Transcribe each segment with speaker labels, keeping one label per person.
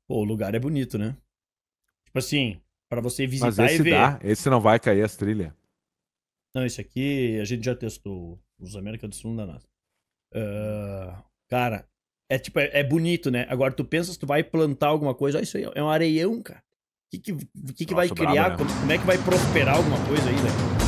Speaker 1: Pô, o lugar é bonito, né? Tipo assim, pra você
Speaker 2: Mas
Speaker 1: visitar e
Speaker 2: esse
Speaker 1: ver.
Speaker 2: dá, esse não vai cair as trilhas.
Speaker 1: Não, esse aqui a gente já testou. Os América do Sul não dá nada. Cara, é tipo, é bonito, né? Agora tu pensa se tu vai plantar alguma coisa, ó, isso aí é um areião, cara. O que vai
Speaker 2: Troço brabo,
Speaker 1: criar?
Speaker 2: né?
Speaker 1: Como é que vai prosperar alguma coisa aí, né?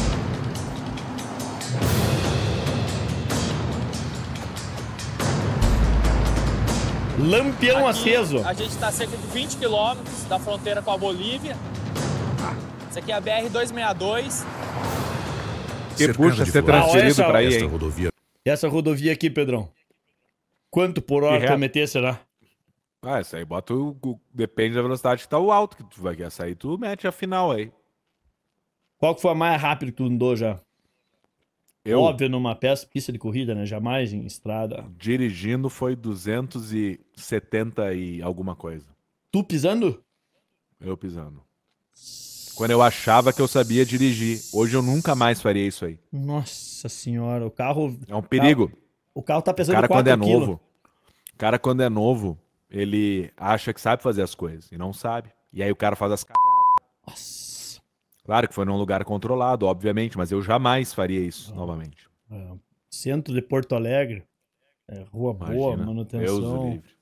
Speaker 1: Lampião
Speaker 3: Aqui,
Speaker 1: aceso.
Speaker 3: a gente está a cerca de 20 quilômetros da fronteira com a Bolívia. Isso aqui é a BR-262.
Speaker 2: Que puxa ser
Speaker 1: Ah, olha
Speaker 2: transferido
Speaker 1: essa-
Speaker 2: pra aí,
Speaker 4: Esta
Speaker 2: hein?
Speaker 4: rodovia
Speaker 1: E essa rodovia aqui, Pedrão? Quanto por
Speaker 2: Que
Speaker 1: hora tu vai
Speaker 2: reto.
Speaker 1: meter, será?
Speaker 2: Ah, isso aí bota depende da velocidade que tá o alto que tu vai querer sair, tu mete a final aí.
Speaker 1: Qual que foi a mais rápida que tu andou já?
Speaker 2: Eu,
Speaker 1: Óbvio, numa pista de corrida, né? Jamais em estrada.
Speaker 2: dirigindo, foi 270 e alguma coisa.
Speaker 1: Tu pisando?
Speaker 2: Eu pisando. Quando eu achava que eu sabia dirigir. Hoje eu nunca mais faria isso aí.
Speaker 1: Nossa senhora, o carro.
Speaker 2: É um perigo.
Speaker 1: O carro tá
Speaker 2: O
Speaker 1: pesando
Speaker 2: cara, quando
Speaker 1: 4
Speaker 2: é
Speaker 1: quilos.
Speaker 2: novo, o cara, quando é novo, ele acha que sabe fazer as coisas e não sabe. E aí o cara faz as cagadas.
Speaker 1: Nossa.
Speaker 2: Claro que foi num lugar controlado, obviamente, mas eu jamais faria isso novamente.
Speaker 1: Centro de Porto Alegre. Rua boa,
Speaker 2: Imagina. Deus o
Speaker 1: manutenção.
Speaker 2: livre.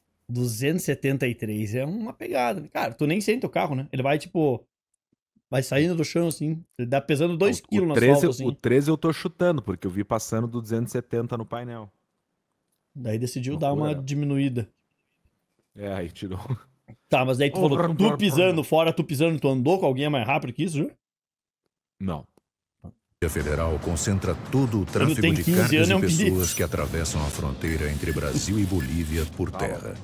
Speaker 1: 273 é uma pegada. Cara, tu nem sente o carro, né? Ele vai, tipo. Vai saindo do chão, assim. Ele dá pesando 2 quilos no
Speaker 2: 13,
Speaker 1: asfalto, assim.
Speaker 2: o 13 eu tô chutando, porque eu vi passando do 270 no painel.
Speaker 1: Daí decidiu dar
Speaker 2: Loucura,
Speaker 1: uma
Speaker 2: né? diminuída.
Speaker 1: diminuída.
Speaker 2: Aí tirou.
Speaker 1: Tá, mas daí tu falou, tu pisando, fora tu pisando, tu andou com alguém mais rápido que isso, já?
Speaker 2: Não.
Speaker 4: Federal concentra todo o
Speaker 1: tem
Speaker 4: tráfego de
Speaker 1: 15
Speaker 4: cargas
Speaker 1: anos, é
Speaker 4: e
Speaker 1: um perigo.
Speaker 4: pessoas que atravessam a fronteira entre Brasil e Bolívia por terra.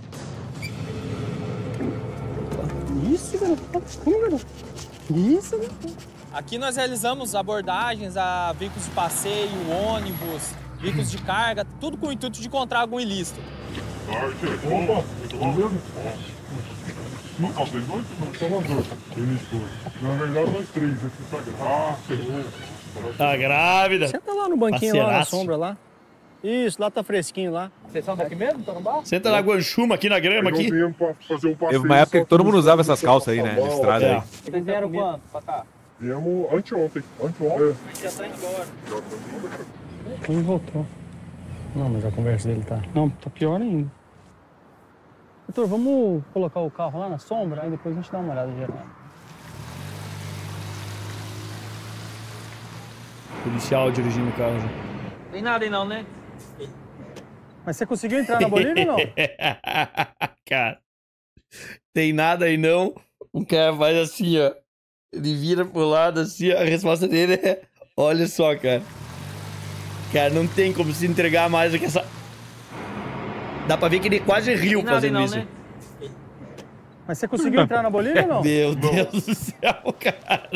Speaker 5: Isso, garoto. Como, garoto? Isso, garoto.
Speaker 3: Aqui nós realizamos abordagens a veículos de passeio, ônibus, veículos de carga, tudo com o intuito de encontrar algum ilícito.
Speaker 6: Opa, não, vocês dois não, Salvador. Na verdade, nós três aqui tá grávida.
Speaker 1: Tá grávida.
Speaker 5: Senta lá no banquinho, lá na
Speaker 1: Parceiraço.
Speaker 5: sombra, lá. Isso, lá tá fresquinho, lá.
Speaker 3: Vocês são daqui mesmo? Estão no bar?
Speaker 1: Senta na guanchuma aqui na grama, aqui.
Speaker 6: Pra fazer um passeio.
Speaker 2: Teve uma época
Speaker 6: só
Speaker 2: que todo
Speaker 6: não
Speaker 2: mundo usava
Speaker 6: sei
Speaker 2: essas
Speaker 6: se
Speaker 2: calças aí,
Speaker 6: passa
Speaker 2: né? Na
Speaker 6: mal.
Speaker 2: estrada
Speaker 1: É.
Speaker 2: aí.
Speaker 3: Vocês vieram quando pra cá?
Speaker 6: Viemos anteontem. Anteontem.
Speaker 3: Já tá indo embora.
Speaker 5: Ele voltou. Não, mas a conversa dele tá... Não, tá pior ainda. Doutor, vamos colocar o carro lá na sombra, aí depois a gente dá uma olhada geral.
Speaker 1: Policial dirigindo o carro já.
Speaker 3: Tem nada aí não, né?
Speaker 5: Mas você conseguiu entrar na Bolívia ou não?
Speaker 1: Cara, tem nada aí não. O cara faz assim, ó. Ele vira pro lado assim, a resposta dele é: olha só, cara. Cara, não tem como se entregar mais do que essa. Dá pra ver que ele quase riu
Speaker 3: Tem nada aí
Speaker 1: fazendo
Speaker 3: não,
Speaker 1: isso.
Speaker 3: né?
Speaker 5: Mas você conseguiu entrar na Bolívia ou não?
Speaker 1: Meu Deus do céu, cara.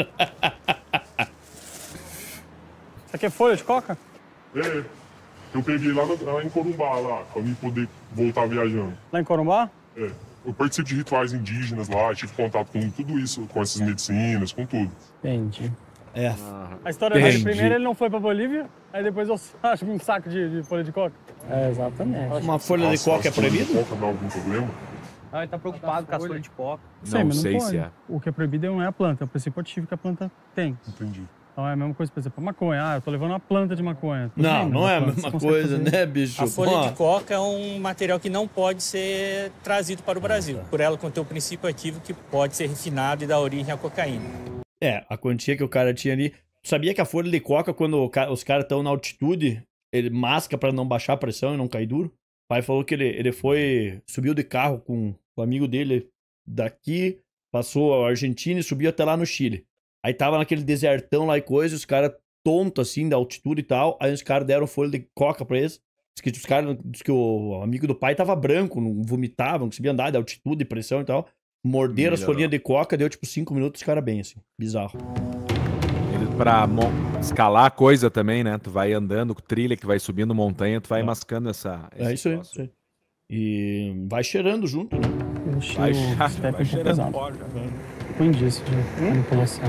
Speaker 5: Isso aqui é folha de coca?
Speaker 6: É. Eu peguei lá em Corumbá, lá, pra mim poder voltar viajando.
Speaker 5: Lá em Corumbá?
Speaker 6: É. Eu participo de rituais indígenas lá, tive contato com tudo isso, com essas medicinas, com tudo.
Speaker 5: Entendi.
Speaker 1: É.
Speaker 5: A história dele,
Speaker 2: Entendi.
Speaker 5: primeiro ele não foi pra Bolívia, aí depois eu acho um saco de folha de coca. É, exatamente.
Speaker 1: Uma folha de
Speaker 6: Nossa,
Speaker 1: coca é
Speaker 6: as folhas de
Speaker 1: proibido?
Speaker 6: coca dá algum problema?
Speaker 3: Ah, ele tá preocupado com as folhas de coca.
Speaker 2: Não
Speaker 5: mas
Speaker 2: sei
Speaker 5: pode.
Speaker 2: se é.
Speaker 5: O que é proibido não é a planta, é o princípio ativo que a planta tem.
Speaker 6: Entendi.
Speaker 5: Então é a mesma coisa, por exemplo, a maconha. Ah, eu tô levando uma planta de maconha. Tudo
Speaker 1: Não,
Speaker 5: bem,
Speaker 1: não
Speaker 5: mas
Speaker 1: é a
Speaker 5: planta
Speaker 1: mesma
Speaker 5: você consegue
Speaker 1: coisa,
Speaker 5: fazer.
Speaker 1: né, bicho?
Speaker 3: A folha
Speaker 1: Pô,
Speaker 3: de coca é um material que não pode ser trazido para o Brasil, por ela conter o princípio ativo que pode ser refinado e dar origem à cocaína.
Speaker 1: É, a quantia que o cara tinha ali. Tu sabia que a folha de coca, quando os caras estão na altitude, ele masca pra não baixar a pressão e não cair duro? O pai falou que ele subiu de carro com o amigo dele daqui, passou a Argentina e subiu até lá no Chile. Aí tava naquele desertão lá e coisa, os caras tontos assim, da altitude e tal. Aí os caras deram folha de coca pra eles. Diz que o amigo do pai tava branco, não vomitava, não conseguia andar de altitude, pressão e tal. Morderam as
Speaker 2: Melhorou.
Speaker 1: folhinhas de coca, deu tipo 5 minutos, os caras bem assim. Bizarro.
Speaker 2: Pra escalar a coisa também, né? Tu vai andando, trilha que vai subindo montanha, tu vai mascando essa.
Speaker 1: É isso aí,
Speaker 2: troço.
Speaker 1: isso aí. E vai cheirando junto, né?
Speaker 5: O
Speaker 2: Vai,
Speaker 5: cheiro
Speaker 2: vai
Speaker 5: step é um pouco
Speaker 2: cheirando
Speaker 5: pesado.
Speaker 2: pó já.
Speaker 5: Põe disso de manipulação.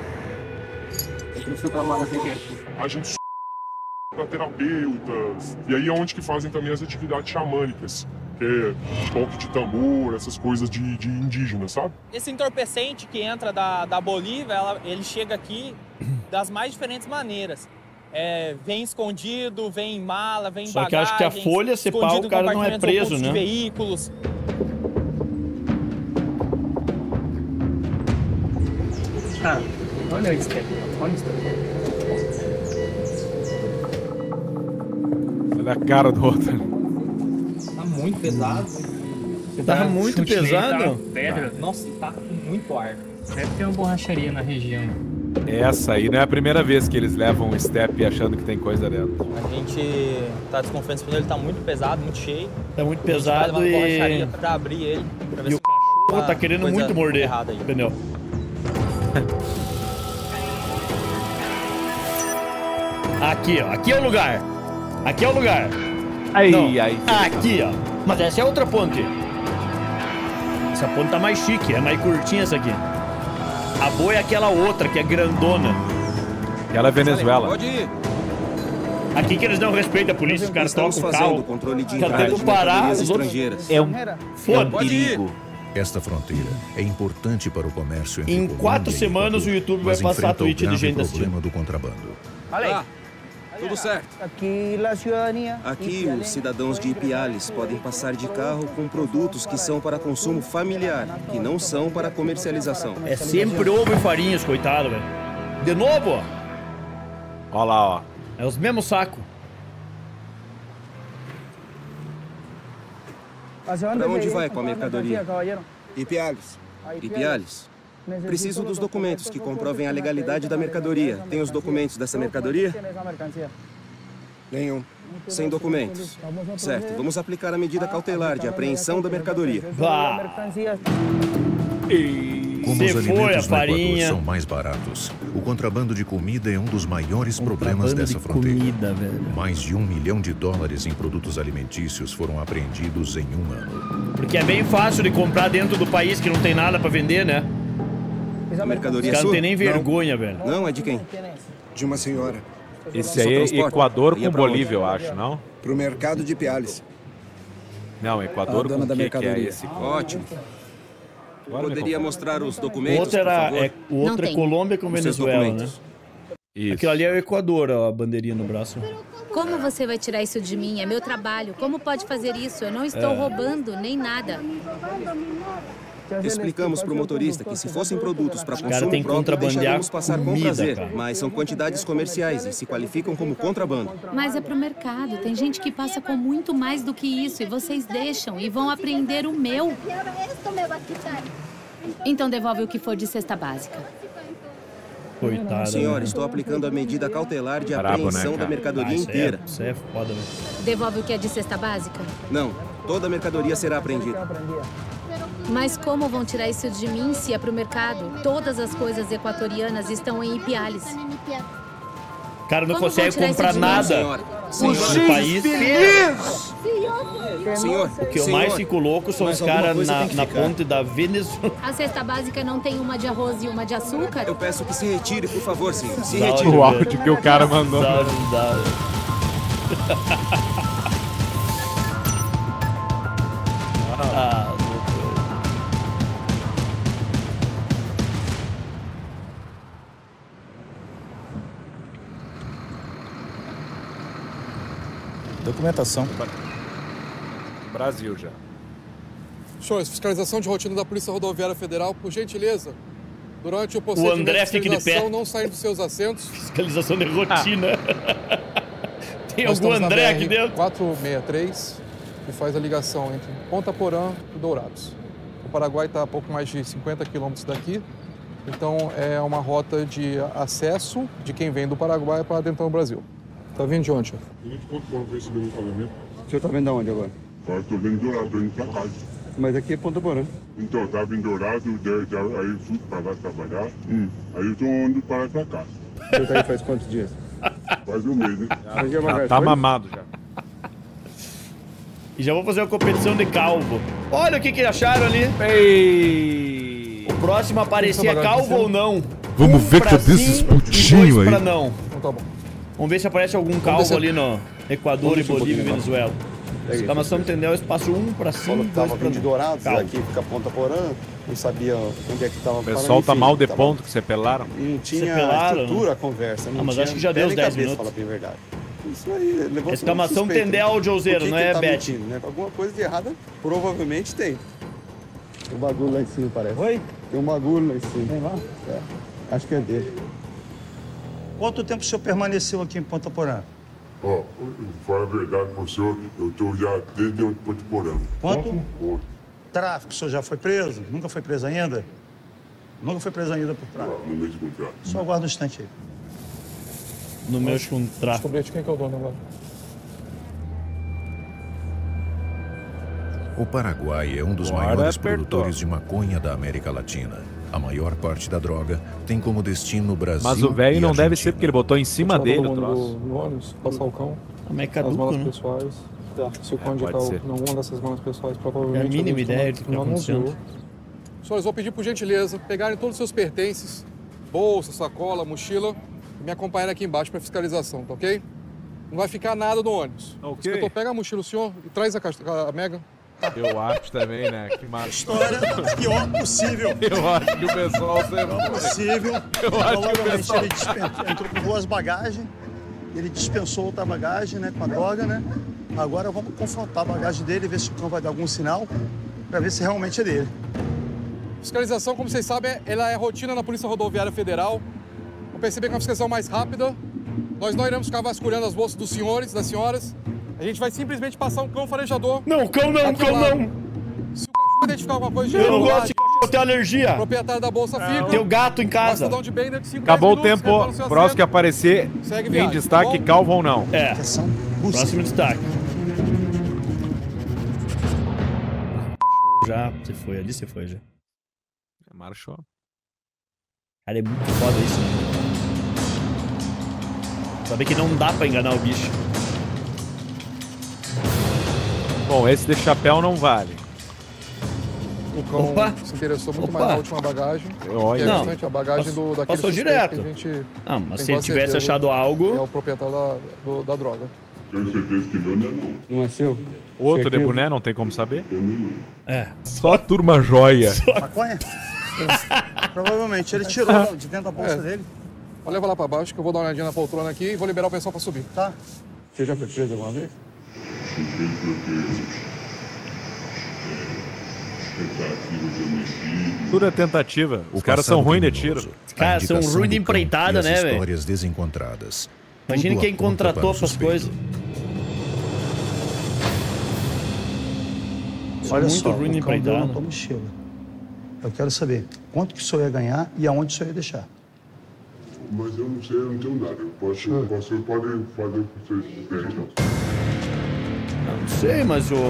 Speaker 6: A gente para terapeutas. E aí é onde que fazem também as atividades xamânicas. que é toque de tambor, essas coisas de indígena, sabe?
Speaker 3: Esse entorpecente que entra da Bolívia, ele chega aqui das mais diferentes maneiras. Vem escondido, vem em mala, vem em
Speaker 1: Só que eu acho que a folha, se pá, o cara não é preso, né?
Speaker 3: De veículos.
Speaker 5: Ah, olha isso, olha isso.
Speaker 2: Olha a cara do outro.
Speaker 3: Tá muito pesado.
Speaker 1: Tá muito pesado?
Speaker 5: Pedra.
Speaker 3: Nossa, tá com muito ar.
Speaker 5: Deve ter uma borracharia na região.
Speaker 2: Essa aí não é a primeira vez que eles levam um step achando que tem coisa dentro.
Speaker 3: A gente tá desconfiando se ele tá muito pesado, muito cheio.
Speaker 1: Tá muito
Speaker 3: A gente vai
Speaker 1: pesado
Speaker 3: levar uma
Speaker 1: e...
Speaker 3: borracharia pra abrir ele. Pra ver
Speaker 1: E
Speaker 3: se
Speaker 1: o cachorro tá querendo
Speaker 3: coisa
Speaker 1: muito morder
Speaker 3: errada aí.
Speaker 1: o pneu. Aqui, ó. Aqui é o lugar. Aqui é o lugar.
Speaker 2: Aí,
Speaker 1: Não,
Speaker 2: aí.
Speaker 1: aqui, ó. Mas essa é outra ponte. Essa ponte tá mais chique, é mais curtinha essa aqui. A boa é aquela outra, que é grandona.
Speaker 2: Aquela é Venezuela.
Speaker 7: Pode ir.
Speaker 1: Aqui que eles não respeitam a polícia, os caras
Speaker 7: Estamos
Speaker 1: tocam o
Speaker 7: fazendo
Speaker 1: carro.
Speaker 7: controle de
Speaker 1: Tá
Speaker 7: entrada
Speaker 1: tendo
Speaker 7: de
Speaker 1: que parar,
Speaker 7: mercadorias
Speaker 1: os outros-
Speaker 7: estrangeiras.
Speaker 2: É um
Speaker 1: Foda.
Speaker 7: Pode ir.
Speaker 4: Esta fronteira é importante para o comércio entre
Speaker 1: Em
Speaker 4: Colômbia
Speaker 1: 4
Speaker 4: e
Speaker 1: semanas
Speaker 4: Equador,
Speaker 1: o YouTube vai
Speaker 4: mas
Speaker 1: passar
Speaker 4: enfrenta o
Speaker 1: tweet de
Speaker 4: grave
Speaker 1: gente assistindo.
Speaker 4: problema do contrabando.
Speaker 7: Tá, tudo certo.
Speaker 8: Aqui, a cidadania.
Speaker 7: Aqui, os cidadãos de Ipiales podem passar de carro com produtos que são para consumo familiar, que não são para comercialização.
Speaker 1: É sempre ovo e farinhas, coitado, velho. De novo, ó.
Speaker 2: Olha lá, ó.
Speaker 1: É os mesmos sacos.
Speaker 7: Para onde vai com a mercadoria?
Speaker 8: Ipiales.
Speaker 7: Ipiales. Preciso dos documentos que comprovem a legalidade da mercadoria. Tem os documentos dessa mercadoria?
Speaker 8: Nenhum.
Speaker 7: Sem documentos. Certo, vamos aplicar a medida cautelar de apreensão da mercadoria.
Speaker 1: Vá.
Speaker 4: Como
Speaker 1: Se
Speaker 4: os
Speaker 1: foi a
Speaker 4: alimentos no Equador
Speaker 1: farinha.
Speaker 4: são mais baratos, o contrabando de comida é um dos maiores problemas
Speaker 1: Contrabando
Speaker 4: dessa
Speaker 1: de
Speaker 4: fronteira.
Speaker 1: comida, velho.
Speaker 4: Mais de $1 milhão em produtos alimentícios foram apreendidos em um ano.
Speaker 1: Porque é bem fácil de comprar dentro do país que não tem nada pra vender, né?
Speaker 7: A
Speaker 1: Os
Speaker 7: mercadoria
Speaker 1: caras não
Speaker 7: sua?
Speaker 1: tem nem vergonha, velho.
Speaker 7: Não, é de quem?
Speaker 8: De uma senhora.
Speaker 2: Esse aí é
Speaker 7: transporte?
Speaker 2: Equador
Speaker 7: Ia
Speaker 2: com
Speaker 7: pra onde?
Speaker 2: Bolívia, eu acho, não?
Speaker 8: Pro mercado de Ipiales.
Speaker 2: Não, Equador
Speaker 8: A dona
Speaker 2: com
Speaker 8: da
Speaker 2: o que é
Speaker 8: mercadoria.
Speaker 2: esse?
Speaker 7: Ótimo.
Speaker 2: Agora me
Speaker 7: Poderia
Speaker 2: confere.
Speaker 7: mostrar os
Speaker 1: O
Speaker 7: documentos,
Speaker 1: outro,
Speaker 7: por favor?
Speaker 1: o outro
Speaker 9: Não
Speaker 1: é
Speaker 9: tem.
Speaker 1: Colômbia com
Speaker 7: Os seus
Speaker 1: Venezuela, né?
Speaker 7: documentos.
Speaker 2: Isso.
Speaker 1: Aquilo ali é o Equador, ó, a bandeirinha no braço.
Speaker 9: Como você vai tirar isso de mim? É meu trabalho. Como pode fazer isso? Eu não estou roubando nem nada.
Speaker 7: Explicamos para o motorista que se fossem produtos para
Speaker 1: caras
Speaker 7: consumo
Speaker 1: têm que
Speaker 7: próprio,
Speaker 1: contrabandear
Speaker 7: deixaríamos passar com
Speaker 1: comida,
Speaker 7: prazer.
Speaker 1: cara.
Speaker 7: Mas são quantidades comerciais e se qualificam como contrabando.
Speaker 9: Mas é pro mercado. Tem gente que passa com muito mais do que isso e vocês deixam e vão apreender o meu. Então devolve o que for de cesta básica.
Speaker 1: Coitado.
Speaker 7: Senhora,
Speaker 1: né?
Speaker 7: estou aplicando a medida cautelar de
Speaker 2: Brabo, né,
Speaker 7: apreensão da
Speaker 2: cara?
Speaker 7: mercadoria
Speaker 1: Isso
Speaker 7: inteira.
Speaker 1: isso é foda, velho.
Speaker 9: Devolve o que é de cesta básica?
Speaker 7: Não, toda a mercadoria será apreendida.
Speaker 9: Mas como vão tirar isso de mim se é pro mercado? Todas as coisas equatorianas estão em Ipiales.
Speaker 1: O cara não
Speaker 9: Como
Speaker 1: consegue
Speaker 9: vão tirar
Speaker 1: comprar
Speaker 9: isso de mim,
Speaker 1: nada
Speaker 7: Senhora,
Speaker 1: no país.
Speaker 7: senhor,
Speaker 1: O que eu
Speaker 7: senhor,
Speaker 1: mais fico louco são
Speaker 7: mas
Speaker 1: os caras
Speaker 7: alguma coisa tem que
Speaker 1: na
Speaker 7: ficar.
Speaker 1: ponte da Venezuela.
Speaker 9: A cesta básica não tem uma de arroz e uma de açúcar?
Speaker 7: Eu peço que se retire, por favor, senhor. Se
Speaker 1: Dá
Speaker 7: retire.
Speaker 2: O áudio que o cara mandou.
Speaker 1: Ah,
Speaker 10: Documentação.
Speaker 2: Brasil já.
Speaker 6: Senhores, fiscalização de rotina da Polícia Rodoviária Federal, por gentileza. Durante o
Speaker 1: André
Speaker 6: procedimento de
Speaker 1: fica de pé.
Speaker 6: fiscalização, não saem dos seus assentos.
Speaker 1: fiscalização de rotina. Tem
Speaker 6: Nós
Speaker 1: algum
Speaker 6: estamos na
Speaker 1: André
Speaker 6: BR
Speaker 1: aqui dentro?
Speaker 6: 463, que faz a ligação entre Ponta Porã e Dourados. O Paraguai está a pouco mais de 50 quilômetros daqui, então é uma rota de acesso de quem vem do Paraguai para dentro do Brasil. Tá vindo de onde?
Speaker 8: O senhor tá vendo de onde agora?
Speaker 6: Eu tô vendo Dourado, tô indo pra casa.
Speaker 8: Mas aqui é Ponta Porã.
Speaker 6: Então, eu tava em Dourado, aí eu fui pra lá trabalhar, aí eu tô indo para lá pra cá.
Speaker 8: O senhor tá aí faz quantos dias?
Speaker 6: Faz um mês, né?
Speaker 2: Já tá mamado já.
Speaker 1: E já vou fazer uma competição de calvo. Olha o que acharam ali.
Speaker 2: Ei!
Speaker 1: O próximo a aparecer é calvo ou não?
Speaker 10: Vamos ver
Speaker 1: pra
Speaker 10: cadê
Speaker 1: sim
Speaker 10: esses
Speaker 1: e
Speaker 10: pontinhos
Speaker 1: 2
Speaker 10: aí?
Speaker 1: pra não.
Speaker 6: Então tá bom.
Speaker 1: Vamos ver se aparece algum calvo
Speaker 6: descer.
Speaker 1: ali no Equador e
Speaker 6: Vamos descer um
Speaker 1: Bolívia e
Speaker 6: pouquinho,
Speaker 1: Venezuela. Exclamação entendeu o espaço 1 para 5,
Speaker 8: Falou que
Speaker 1: 2
Speaker 8: tava
Speaker 1: para
Speaker 8: vindo de Dourados,
Speaker 1: Calma.
Speaker 8: aqui fica Ponta Porã, não sabia onde é que tava.
Speaker 2: O pessoal tá mal de ponto que você pelaram.
Speaker 8: E não tinha
Speaker 1: pelaram,
Speaker 8: estrutura a conversa. Não
Speaker 1: mas
Speaker 8: tinha
Speaker 1: acho que já deu
Speaker 8: pé
Speaker 1: os
Speaker 8: nem
Speaker 1: 10
Speaker 8: cabeça,
Speaker 1: minutos.
Speaker 8: Falar bem a verdade. Isso aí, levou
Speaker 1: Exclamação Tendel, Joseiro, não é Beth.
Speaker 8: Né? Alguma coisa de errada provavelmente tem. Tem um bagulho lá em cima, parece.
Speaker 5: Oi?
Speaker 8: Tem um bagulho lá em cima.
Speaker 5: Tem lá?
Speaker 8: É, acho que é dele.
Speaker 11: Quanto tempo o senhor permaneceu aqui em Ponta Porã?
Speaker 12: Ó, fala a verdade pro senhor, eu tô já desde onde Ponta Porã.
Speaker 11: Quanto? Tráfico, o senhor já foi preso? Nunca foi preso ainda? Nunca foi preso ainda por tráfico?
Speaker 12: No mês de contrato.
Speaker 11: Só aguarda um instante aí.
Speaker 1: No meu contrato.
Speaker 6: Descobri quem que é o dono agora.
Speaker 4: O Paraguai é um dos
Speaker 2: Agora
Speaker 4: maiores
Speaker 2: apertou.
Speaker 4: produtores de maconha da América Latina. A maior parte da droga tem como destino o Brasil.
Speaker 2: Mas o velho
Speaker 4: e
Speaker 2: não deve
Speaker 4: Argentina.
Speaker 2: ser porque ele botou em cima
Speaker 6: Tirar
Speaker 2: dele
Speaker 6: todo
Speaker 2: o
Speaker 6: mundo
Speaker 2: troço.
Speaker 6: do ônibus, passar o cão.
Speaker 1: Mas é
Speaker 6: As
Speaker 1: caduco,
Speaker 6: malas
Speaker 1: né?
Speaker 6: pessoais. Se o cão
Speaker 2: pode
Speaker 6: indicar
Speaker 2: ser.
Speaker 6: alguma dessas malas pessoais,
Speaker 1: É
Speaker 6: provavelmente...
Speaker 1: a mínima ideia do que tá
Speaker 6: não nos
Speaker 1: acontecendo.
Speaker 6: viu. Senhores, vou pedir por gentileza pegarem todos os seus pertences, bolsa, sacola, mochila, e me acompanharem aqui embaixo para fiscalização, tá ok? Não vai ficar nada no ônibus.
Speaker 2: Ok.
Speaker 6: Inspetor, pega a mochila, o senhor, e traz a Mega.
Speaker 2: Eu acho também, né? Que massa.
Speaker 11: História pior possível.
Speaker 2: Eu acho que o pessoal sempre...
Speaker 11: Possível.
Speaker 2: Eu acho que o
Speaker 11: Provavelmente
Speaker 2: pessoal...
Speaker 11: ele entrou com duas bagagens, ele dispensou outra bagagem, né, com a droga, né? Agora vamos confrontar a bagagem dele, ver se o cão vai dar algum sinal, para ver se realmente é dele.
Speaker 6: Fiscalização, como vocês sabem, ela é rotina na Polícia Rodoviária Federal. Vou perceber que é uma fiscalização mais rápida. Nós não iremos ficar vasculhando as bolsas dos senhores, das senhoras. A gente vai simplesmente passar um cão farejador.
Speaker 1: Não, cão não,
Speaker 6: aqui ao
Speaker 1: cão
Speaker 6: lado.
Speaker 1: não.
Speaker 6: Se o cachorro identificar alguma coisa de
Speaker 1: Eu não
Speaker 6: irregular,
Speaker 1: gosto de cachorro, eu tenho alergia.
Speaker 6: o proprietário da bolsa fica.
Speaker 1: Tem o gato em casa.
Speaker 6: Bastidão de Bender de 5,
Speaker 2: Acabou o
Speaker 6: 10 minutos,
Speaker 2: tempo.
Speaker 6: senta no seu
Speaker 2: Próximo
Speaker 6: assento.
Speaker 2: que aparecer
Speaker 6: Segue
Speaker 2: em
Speaker 6: viagem,
Speaker 2: destaque,
Speaker 6: tá bom?
Speaker 2: calvo ou não.
Speaker 1: É,
Speaker 11: Atenção,
Speaker 1: próximo destaque. Já, você foi ali, você foi já.
Speaker 2: Marchou.
Speaker 1: Cara, é muito foda isso, né? Saber que não dá pra enganar o bicho.
Speaker 2: Bom, esse de chapéu não vale.
Speaker 6: O cão
Speaker 1: Opa.
Speaker 6: se interessou muito
Speaker 1: Opa.
Speaker 6: mais na última bagagem.
Speaker 2: Olha.
Speaker 6: Que é
Speaker 1: Não.
Speaker 6: justamente a bagagem daquele
Speaker 1: Passou
Speaker 6: suspeito
Speaker 1: direto.
Speaker 6: que a gente
Speaker 1: Ah, mas
Speaker 6: tem
Speaker 1: se ele
Speaker 6: quase
Speaker 1: tivesse
Speaker 6: certeza
Speaker 1: achado
Speaker 6: é
Speaker 1: algo...
Speaker 6: o proprietário da droga.
Speaker 12: Tenho certeza que não é não.
Speaker 8: Não é seu?
Speaker 2: Outro de
Speaker 8: Certeza?
Speaker 2: boné, não tem como saber.
Speaker 1: É.
Speaker 2: Só turma joia.
Speaker 11: maconha? Provavelmente ele tirou de dentro da bolsa dele.
Speaker 6: Pode levar lá pra baixo que eu vou dar uma olhadinha na poltrona aqui e vou liberar o pessoal pra subir.
Speaker 11: Tá?
Speaker 8: Você já foi preso alguma vez?
Speaker 2: Tudo é tentativa. Os
Speaker 4: O
Speaker 2: caras são
Speaker 4: passado
Speaker 2: ruins de
Speaker 4: criminoso,
Speaker 2: tiro.
Speaker 1: Os caras
Speaker 4: a
Speaker 1: são
Speaker 4: indicação
Speaker 1: ruins de
Speaker 4: do cão
Speaker 1: empreitada,
Speaker 4: e as
Speaker 1: né, velho?
Speaker 4: histórias desencontradas.
Speaker 1: Imagina
Speaker 4: Tudo
Speaker 1: quem
Speaker 4: aponta
Speaker 1: contratou
Speaker 4: para o
Speaker 1: essas
Speaker 4: suspeito.
Speaker 1: coisas. São
Speaker 11: Olha
Speaker 1: muito
Speaker 11: só,
Speaker 1: ruim de
Speaker 11: o cão deu na
Speaker 1: empreitada.
Speaker 11: tua mochila. Eu quero saber quanto que o senhor ia ganhar e aonde o senhor ia deixar.
Speaker 12: Mas eu não sei, eu não tenho nada. O senhor pode fazer o que vocês querem.
Speaker 1: Não sei, mas o...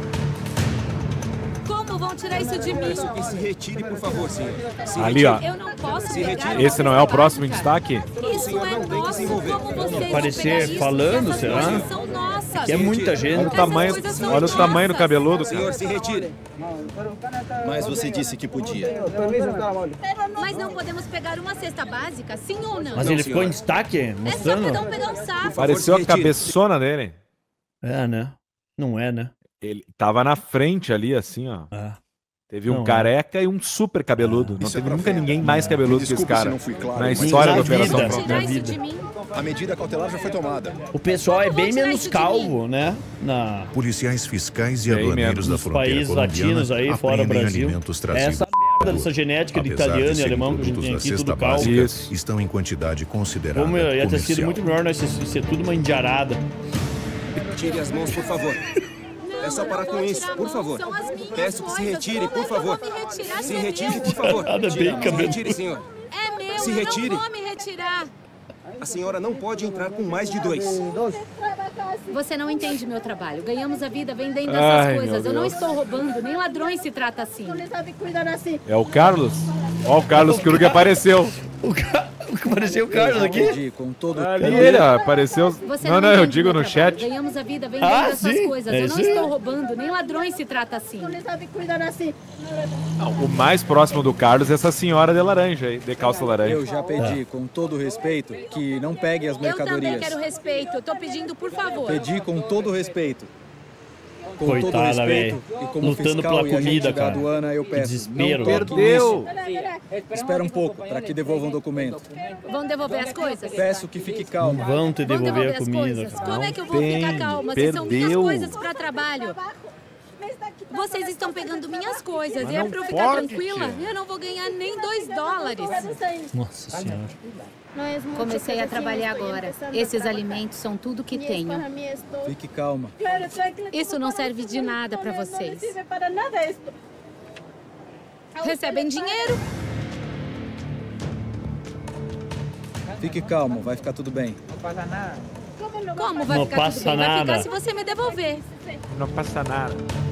Speaker 9: Como vão tirar isso de mim?
Speaker 7: Se retire, por favor, senhor. Se
Speaker 2: Ali, ó.
Speaker 9: Eu não posso pegar
Speaker 2: Esse não é o próximo em destaque?
Speaker 9: Isso é nosso. Como vocês
Speaker 1: Aparecer
Speaker 9: vão pegar
Speaker 1: falando,
Speaker 9: isso?
Speaker 1: será?
Speaker 9: Essas coisas são nossas.
Speaker 1: Que é muita gente.
Speaker 2: Olha o tamanho, olha o tamanho do cabeludo,
Speaker 7: Senhor,
Speaker 2: cara.
Speaker 7: se retire. Mas você disse que podia.
Speaker 9: Mas não podemos pegar uma cesta básica, sim ou não?
Speaker 1: Mas ele ficou em destaque,
Speaker 9: É só
Speaker 1: mostrando?
Speaker 9: cada um pegar um saco.
Speaker 2: Pareceu a
Speaker 7: se retire.
Speaker 2: cabeçona dele.
Speaker 1: É, né? Não é, né?
Speaker 2: Ele tava na frente ali, assim, ó.
Speaker 1: É.
Speaker 2: Teve um
Speaker 1: Não,
Speaker 2: careca e um super cabeludo. Não teve nunca ninguém mais cabeludo que esse cara. Na história da
Speaker 1: Na vida.
Speaker 2: Operação
Speaker 1: Na
Speaker 2: Front.
Speaker 9: Tirar isso
Speaker 1: vida.
Speaker 9: de mim?
Speaker 13: A medida cautelar já foi tomada.
Speaker 1: O pessoal é
Speaker 9: Como
Speaker 1: bem
Speaker 9: vão tirar
Speaker 1: menos
Speaker 9: isso de mim?
Speaker 1: calvo, né? Na...
Speaker 4: Policiais fiscais e
Speaker 2: Bem
Speaker 4: aduaneiros
Speaker 2: menos.
Speaker 4: da
Speaker 1: Nos
Speaker 4: fronteira
Speaker 1: países
Speaker 4: colombiana
Speaker 1: latinos aí, fora
Speaker 4: apreendem
Speaker 1: Brasil.
Speaker 4: alimentos
Speaker 1: É
Speaker 4: trazidos
Speaker 1: essa merda dessa genética de
Speaker 4: Apesar
Speaker 1: italiano e
Speaker 4: serem
Speaker 1: alemão que a gente
Speaker 4: produtos
Speaker 1: tem
Speaker 4: da
Speaker 1: aqui,
Speaker 4: cesta
Speaker 1: tudo calvo.
Speaker 4: básica,
Speaker 2: Isso.
Speaker 4: estão em quantidade considerável
Speaker 1: Como ia ter sido
Speaker 4: comercial.
Speaker 1: muito melhor nós ser tudo uma indiarada.
Speaker 7: Tire as mãos, por favor. É só parar com isso, por favor.
Speaker 9: São as minhas
Speaker 7: Peço que se
Speaker 9: coisas.
Speaker 7: retire,
Speaker 9: Como
Speaker 7: por
Speaker 9: é que eu
Speaker 7: favor.
Speaker 9: vou me retirar
Speaker 7: Se
Speaker 9: se é
Speaker 7: retire,
Speaker 9: meu?
Speaker 7: por favor.
Speaker 1: Nada bem,
Speaker 7: Se
Speaker 1: cabelo.
Speaker 7: retire, senhor.
Speaker 9: É meu,
Speaker 7: Se
Speaker 9: eu
Speaker 7: retire.
Speaker 9: não vou me retirar.
Speaker 7: A senhora não pode entrar com mais de 2.
Speaker 9: Você não entende meu trabalho. Ganhamos a vida vendendo
Speaker 2: Ai,
Speaker 9: essas coisas.
Speaker 2: meu
Speaker 9: Eu não
Speaker 2: Deus.
Speaker 9: estou roubando, nem ladrões se trata assim.
Speaker 2: É o Carlos? Ó, o Carlos Krug apareceu.
Speaker 1: O que parecia o Carlos aqui?
Speaker 13: Com todo
Speaker 2: Ali ele, ó, apareceu.
Speaker 9: Você
Speaker 2: Não, eu
Speaker 9: entende
Speaker 2: digo
Speaker 9: meu
Speaker 2: no
Speaker 9: trabalho.
Speaker 2: chat.
Speaker 9: Ganhamos a vida vendendo
Speaker 1: Ah,
Speaker 9: essas
Speaker 1: sim.
Speaker 9: coisas.
Speaker 1: É
Speaker 9: Eu
Speaker 1: isso
Speaker 9: não
Speaker 1: aí.
Speaker 9: estou roubando, nem ladrões se trata assim.
Speaker 2: Não, o mais próximo do Carlos é essa senhora de laranja aí, de calça laranja.
Speaker 13: Eu já pedi, com todo respeito, que não pegue as
Speaker 9: Eu também
Speaker 13: mercadorias.
Speaker 9: quero respeito. Eu tô pedindo, por favor.
Speaker 13: Pedi com todo respeito. Com
Speaker 1: Coitada,
Speaker 13: todo respeito,
Speaker 1: velho.
Speaker 13: e como
Speaker 1: Lutando
Speaker 13: fiscal
Speaker 1: pela
Speaker 13: e agente
Speaker 1: comida,
Speaker 13: da
Speaker 1: cara.
Speaker 13: aduana, eu
Speaker 1: Que
Speaker 13: peço,
Speaker 1: desespero.
Speaker 13: não
Speaker 2: Perdeu.
Speaker 13: Espera um pouco, para que devolvam o documento.
Speaker 9: Vão devolver as coisas?
Speaker 13: Peço que fique calmo.
Speaker 1: Vão te
Speaker 9: Vão
Speaker 1: devolver a
Speaker 9: as
Speaker 1: comida,
Speaker 9: coisas?
Speaker 1: cara.
Speaker 9: Como é que eu vou ficar calma? Se são minhas
Speaker 2: Perdeu.
Speaker 9: coisas para trabalho. Vocês estão pegando minhas coisas.
Speaker 2: Mas
Speaker 9: E é
Speaker 2: não
Speaker 9: pra eu ficar
Speaker 2: pode,
Speaker 9: tranquila?
Speaker 2: tia.
Speaker 9: Eu não vou ganhar nem $2.
Speaker 1: Nossa senhora.
Speaker 9: Comecei a trabalhar agora. Esses alimentos são tudo que tenho.
Speaker 13: Fique calma.
Speaker 9: Isso não serve de nada para vocês. Recebem dinheiro?
Speaker 13: Fique calmo, vai ficar tudo bem.
Speaker 9: Como vai
Speaker 1: Não
Speaker 9: ficar tudo
Speaker 1: passa
Speaker 9: bem? Vai
Speaker 1: nada.
Speaker 9: ficar se você me devolver.
Speaker 2: Não passa nada.